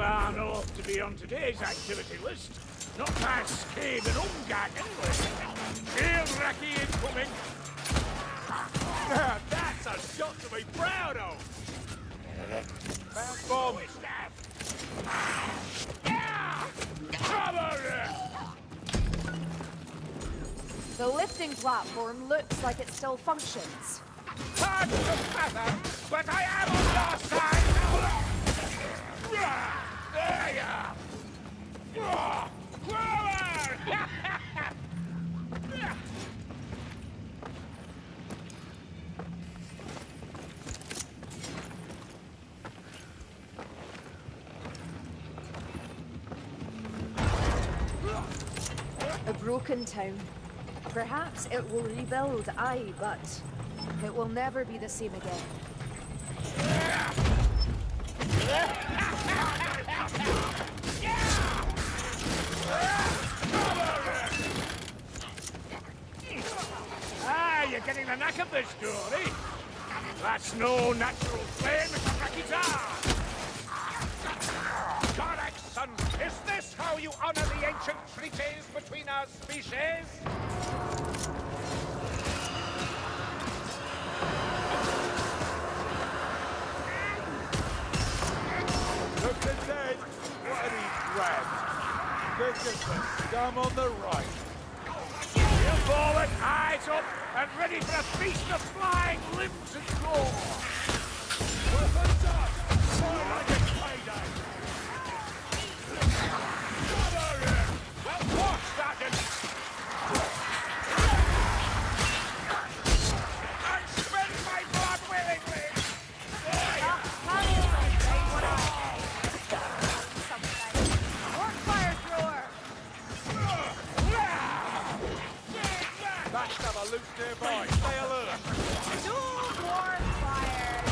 far north to be on today's activity list. Not past Cave and Umgak, anyway. Field Raki incoming. That's a shot to be proud of! Found bomb! The lifting platform looks like it still functions. Hard to fathom, but I am on your side now. There you are. A broken town. Perhaps it will rebuild, aye, but it will never be the same again. Ah, you're getting the knack of this story. That's no natural flame, it's a Rakitar. Correct, son! Is this how you honor the ancient treaties between our species? Look at that! What have he grabbed? They're just a scum on the right. Heel forward, eyes up, and ready for a feast of flying limbs and gore. Weapons up! Fire like a payday! Well, watch, Sergeant! I spend my blood willingly! That's another loose nearby. Stay alert. No more fires!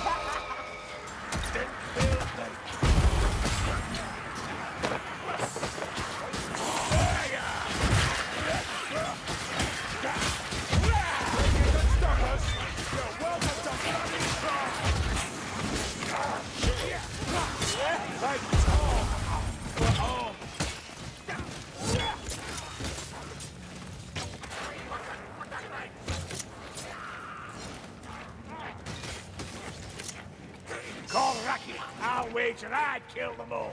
Call Raki. I'll wager I'd kill them all.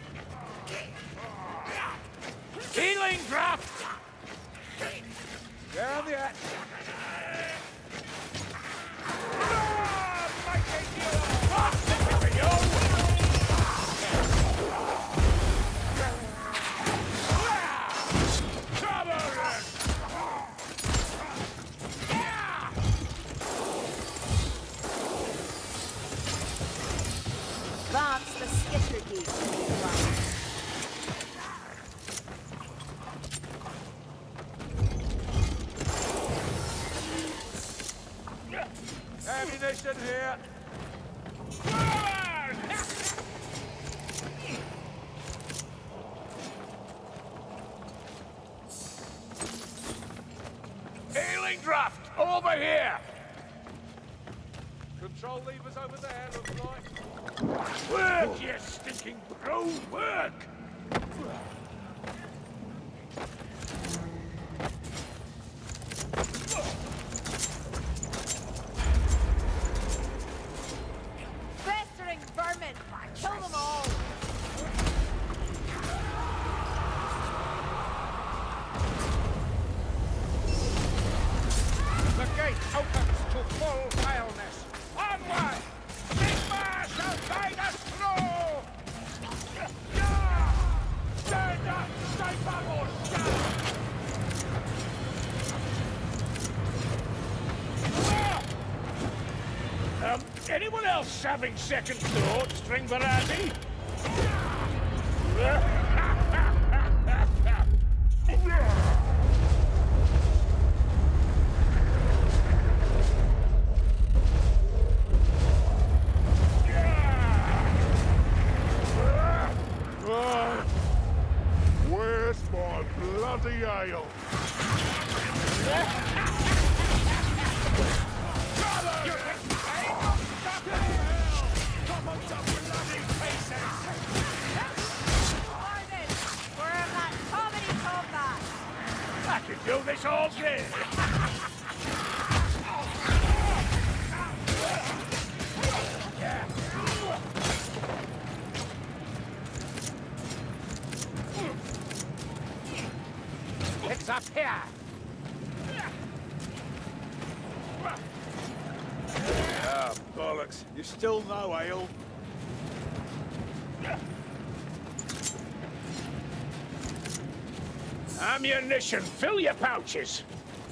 Healing draft! Down the hatch. That's the skitter gate. Ammunition here. Healing draft! Over here! Control levers over there, looks like. Work, you stinking bro! Work! Festering vermin! Kill them all! The gate opens to full vileness. Onward! Sigma shall guide us through! Stand up! Stay bubble! Anyone else having second thoughts, String Variety? Where's my bloody ale? do this all day. It's up here. Ah, bollocks. You still no ale? Ammunition, fill your pouches.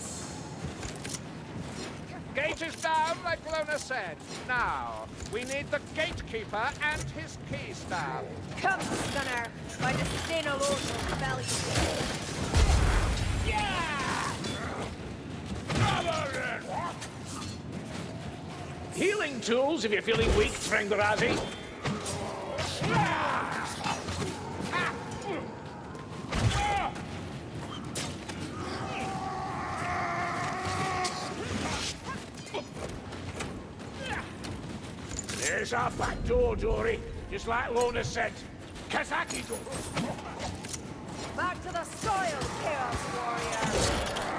Gate is down, like Lona said. Now, we need the gatekeeper and his key staff. Come, Stunner. By the stain alone will rebel you. Healing tools if you're feeling weak, Trengarazi. There's our back door, Dory. Just like Lona said. Kazaki door. Back to the soil, Chaos Warrior.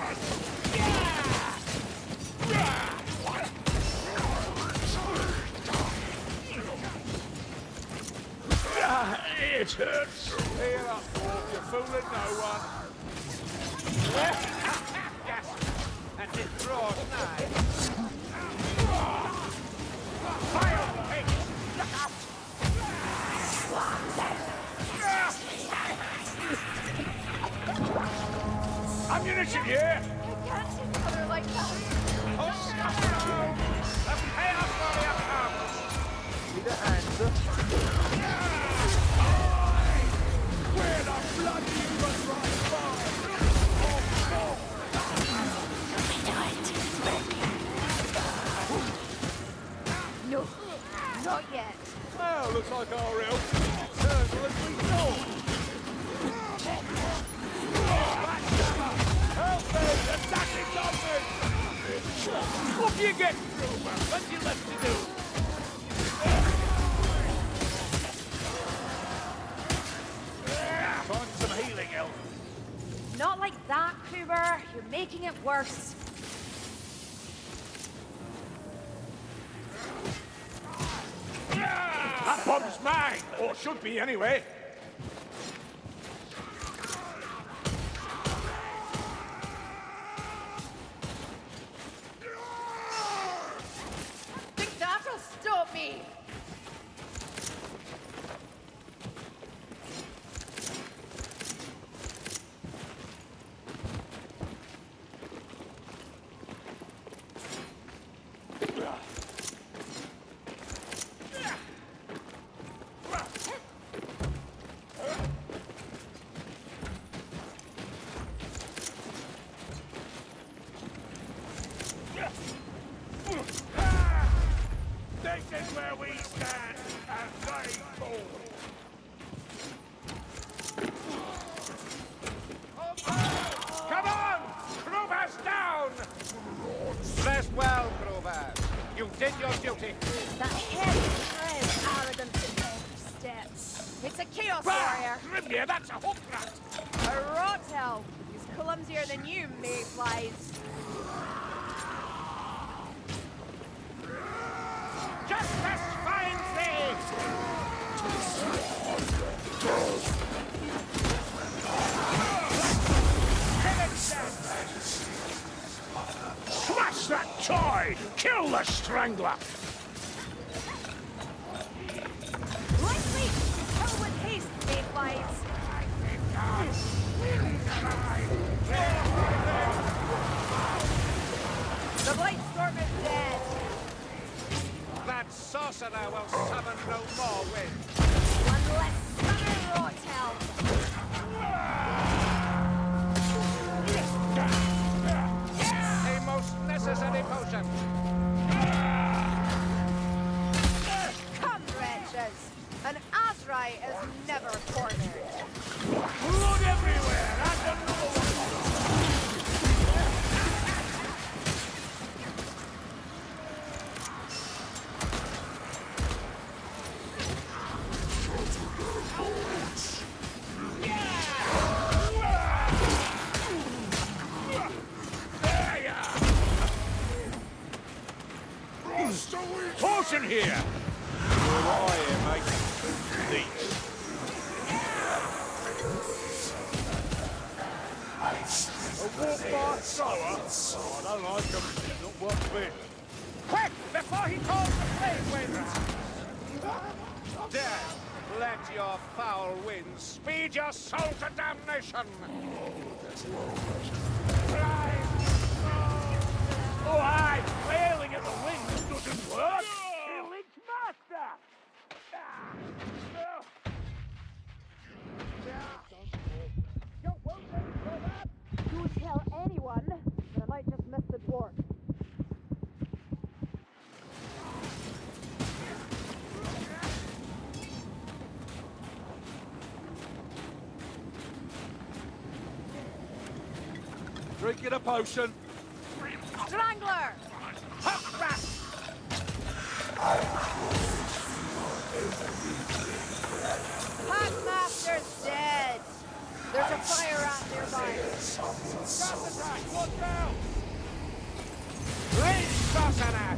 It hurts. Here up, Wolf. You're fooling no one. Yes. And it draws nigh. Fire on the pig! Look out! Ammunition here! I can't see color like that. Oh, no! The Chaos Warrior comes! Need a hand. Where the bloody No, not yet. Well, looks like our real turtle has been sold. Help me! The tactics on me! What do you get through? What's you left to do? Find some healing, Elf. Not like that, Kruber. You're making it worse. That bomb's mine! Or should be, anyway. Think that'll stop me? This is where we stand and going forward. Come on! Kruber's down! Rest well, Kruber. You did your duty. That head is arrogant in every step. It's a Chaos Warrior. Grimnir, that's a hook rat! A rot elf. He's clumsier than you, mayflies. Justice finds thee! Smash that toy! Kill the Strangler! Lightly! Kill with haste, mayflies. The Blightstorm is dead. That sorcerer will summon no more wind. One less stunner, rot elf. A most necessary potion. Come, wretches. An Azrai is never cornered. Blood everywhere! And another one! here? You're what I hear, mate. Leech. A walk bar sour? Oh, I don't like them. Not one bit. Quick, before he calls the flame winds! Death, let your foul winds speed your soul to damnation! Oh, aye! Wailing at the wind doesn't work! Lich master! Don't tell anyone, but I might just miss the dwarf. Drinking a potion. Strangler! Huck rat! Packmaster's dead! There's a fire rat nearby. Gas attack! Watch out! Leech sorcerer!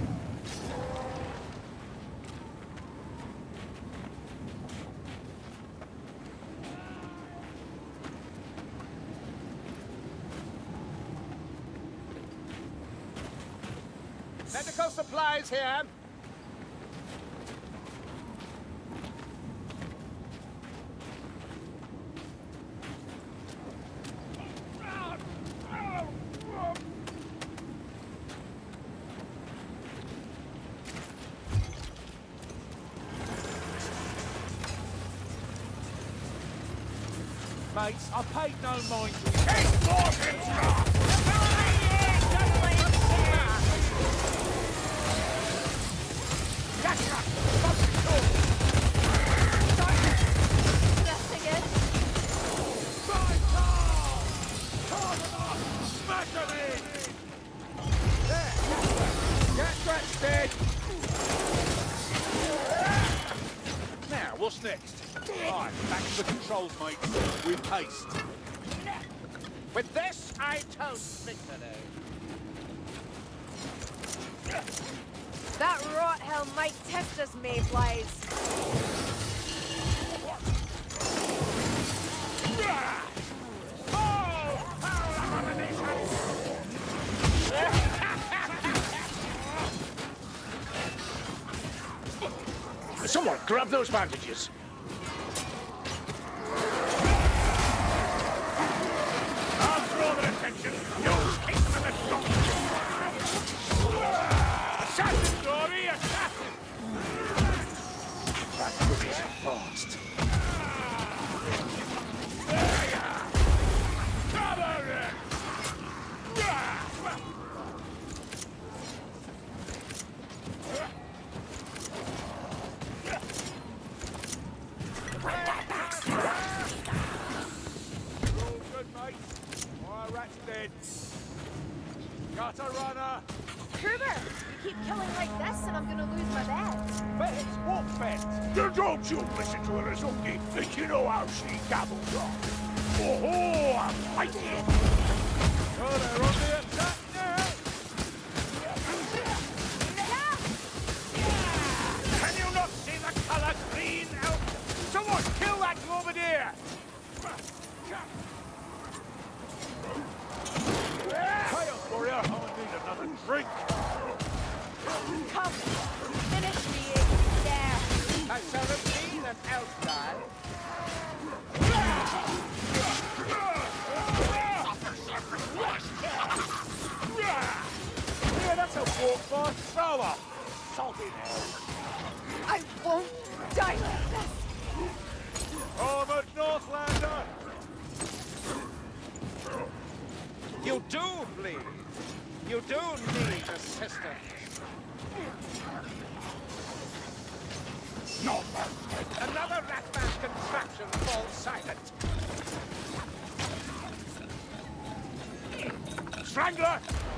Medical supplies here. Mates, I paid no mind to it. Keep walking, Scott! Just again. Now, what's next? Right, back to the controls, mate. With haste. With this, I toast victory. That rot hell might test us, mayflies. Someone grab those bandages. I'll draw their attention. You'll keep them in the shop. Assassin, Dory, assassin! That goodie's fast. There you are. Cover it! Got a runner! Kruber, you keep killing like this and I'm gonna lose my bet. Bet? What bet? Don't you listen to her, Azungi, if you know how she gabbles on. Oh, I'm fighting! Oh, they're on the attack now! Can you not see the colour green, elf? Someone kill that Globadier! Chaos Warrior, I need another drink! Come, finish me there. I shall have seen an elf die. Yeah, that's a walk by sour! Salty now! I won't die like this. Armored Northlander! You do bleed. You do need assistance. No! Another Ratman contraption falls silent. Strangler!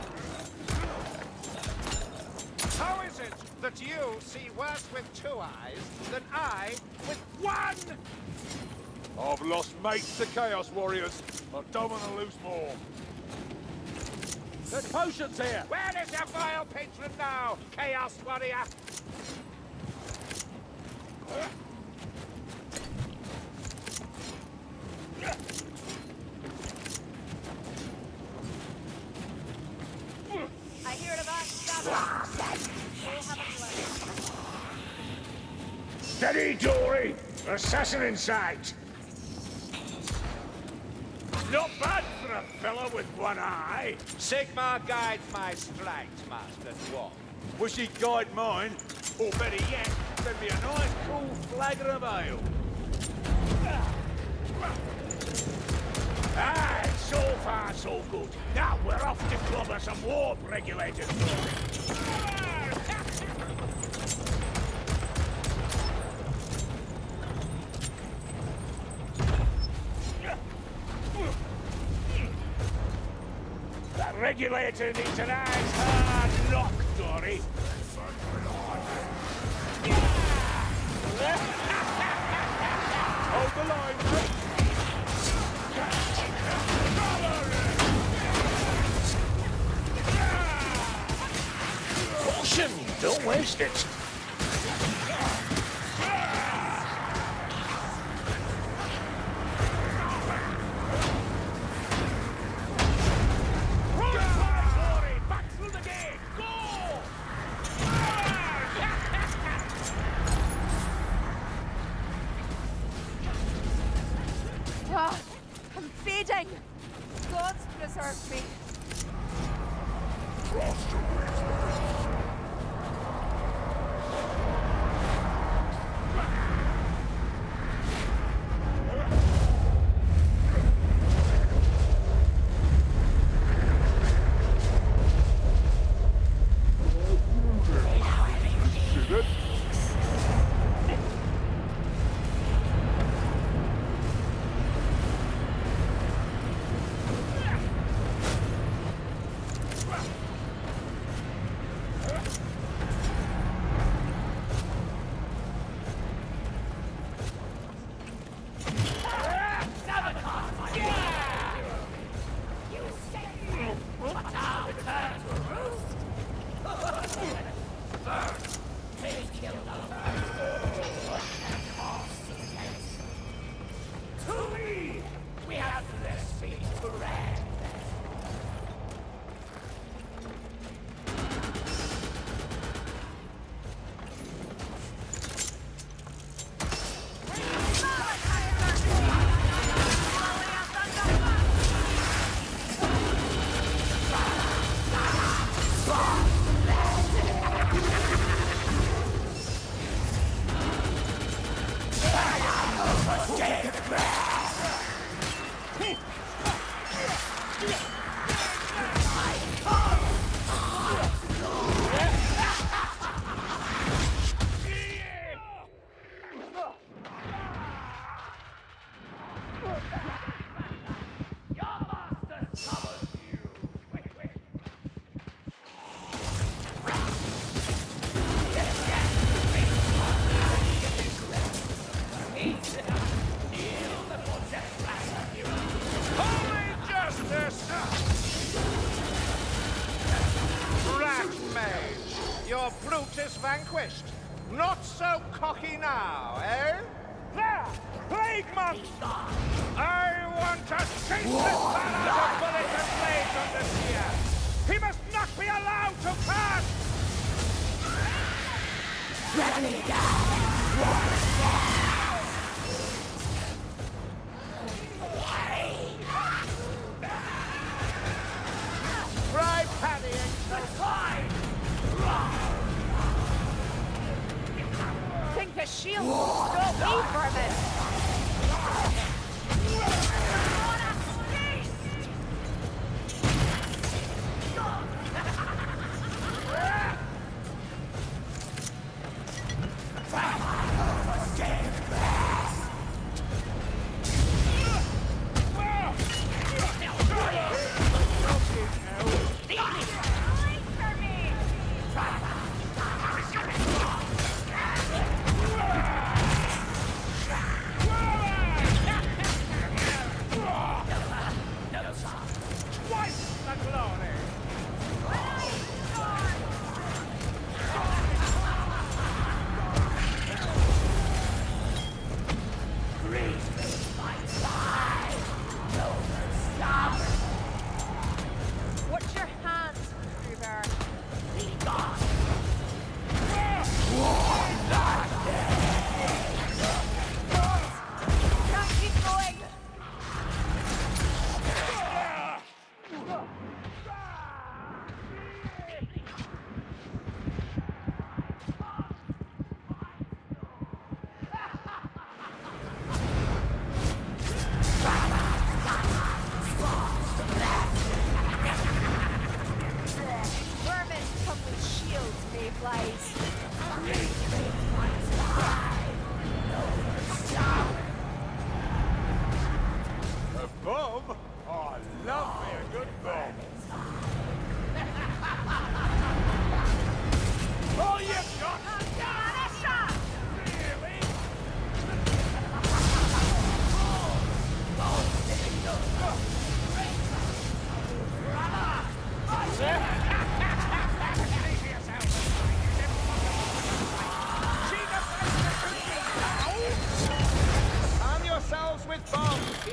How is it that you see worse with 2 eyes than I with 1? I've lost mates to Chaos Warriors. I don't want to lose more. There's potions here! Where is your vile patron now, Chaos Warrior? I hear a backstabber. We'll have a look. Steady, Dory! Assassin in sight! Not bad for a fellow with one eye. Sigmar guides my strikes, Master Dwarf. Wish he'd guide mine. Or better yet, send me a nice cool flagon of ale. Ah, so far so good. Now we're off to clobber some warp regulators. That regulator needs an ice hard knock, Dory. Hold the line, mate. Caution! Don't waste it. Ah, I'm fading. Gods preserve me. Your brute is vanquished. Not so cocky now, eh? There! Plague monks! I want to chase this man out of bullets and blades on the spear! He must not be allowed to pass! Try paddying. Think the shield will stop me from it.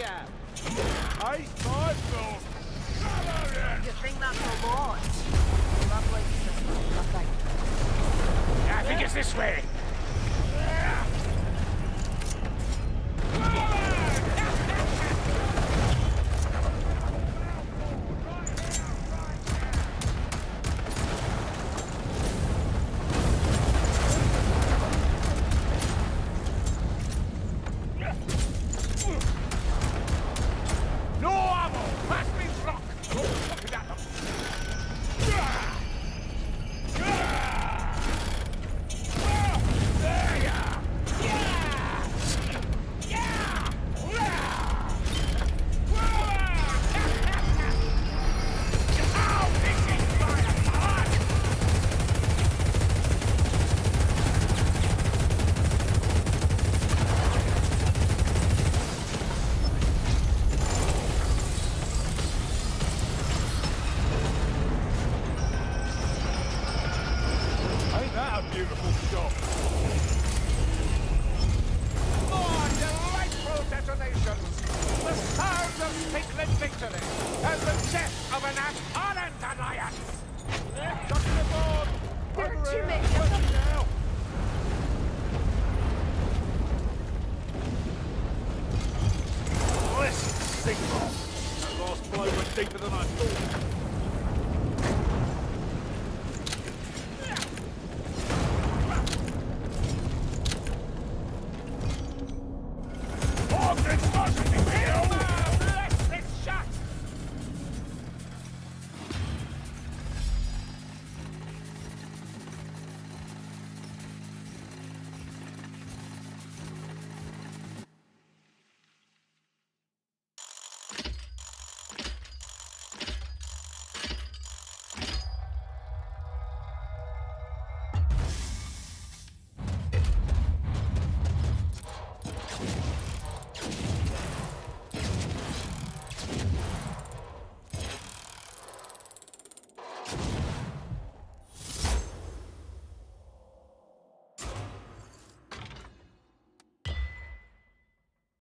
here. Hey, time for... You think that's a lot? Lovely system, I think. I think it's this way. No ammo! Pass me rock! Looking at them. There ya! Yeah! Yeah! Ow! This is fire! Ain't that a beautiful shot? More delightful detonations. The sound of Stickland victory and the death of an abhorrent alliance. Shut the board! There are Over too here. many of them. Now. Listen, signal. That last blow went deeper than I thought.